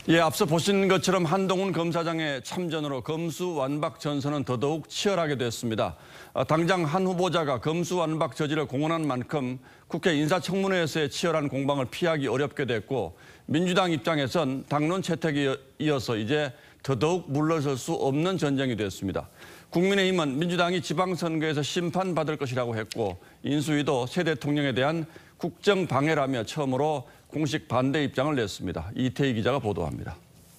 예, 앞서 보신 것처럼 한동훈 검사장의 참전으로 검수완박 전선은 더더욱 치열하게 됐습니다. 당장 한 후보자가 검수완박 저지를 공언한 만큼 국회 인사청문회에서의 치열한 공방을 피하기 어렵게 됐고 민주당 입장에선 당론 채택에 이어서 이제 더더욱 물러설 수 없는 전쟁이 됐습니다. 국민의힘은 민주당이 지방선거에서 심판받을 것이라고 했고 인수위도 새 대통령에 대한 국정방해라며 처음으로 공식 반대 입장을 냈습니다. 이태희 기자가 보도합니다.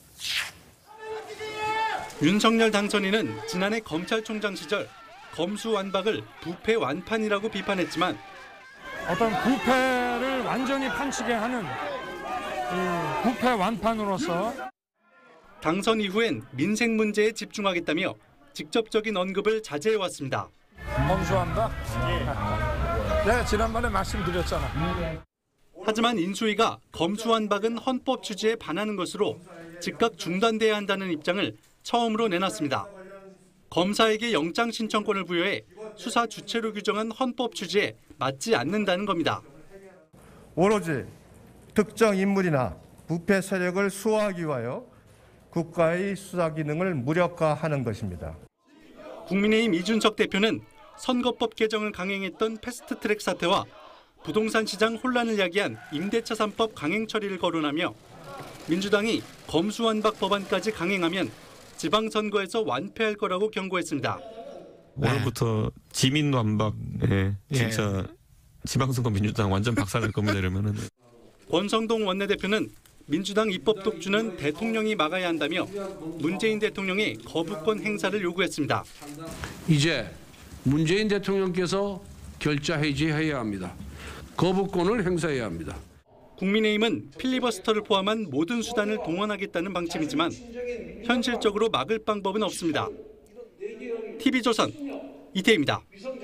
윤석열 당선인은 지난해 검찰총장 시절 검수완박을 부패 완판이라고 비판했지만 어떤 부패를 완전히 판치게 하는 부패 완판으로서 당선 이후엔 민생 문제에 집중하겠다며 직접적인 언급을 자제해왔습니다. 검수완박? 네, 지난번에 말씀드렸잖아. 하지만 인수위가 검수완박은 헌법 취지에 반하는 것으로 즉각 중단돼야 한다는 입장을 처음으로 내놨습니다. 검사에게 영장 신청권을 부여해 수사 주체로 규정한 헌법 취지에 맞지 않는다는 겁니다. 오로지 특정 인물이나 부패 세력을 수호하기 위하여 국가의 수사 기능을 무력화하는 것입니다. 국민의힘 이준석 대표는 선거법 개정을 강행했던 패스트트랙 사태와 부동산 시장 혼란을 야기한 임대차 3법 강행 처리를 거론하며 민주당이 검수완박 법안까지 강행하면 지방선거에서 완패할 거라고 경고했습니다. 오늘부터 지민완박에 진짜 지방선거 민주당 완전 박살날 겁니다. 이러면은. 권성동 원내대표는 민주당 입법 독주는 대통령이 막아야 한다며 문재인 대통령의 거부권 행사를 요구했습니다. 이제 문재인 대통령께서 결자 해제해야 합니다. 거부권을 행사해야 합니다. 국민의힘은 필리버스터를 포함한 모든 수단을 동원하겠다는 방침이지만 현실적으로 막을 방법은 없습니다. TV조선 이태희입니다.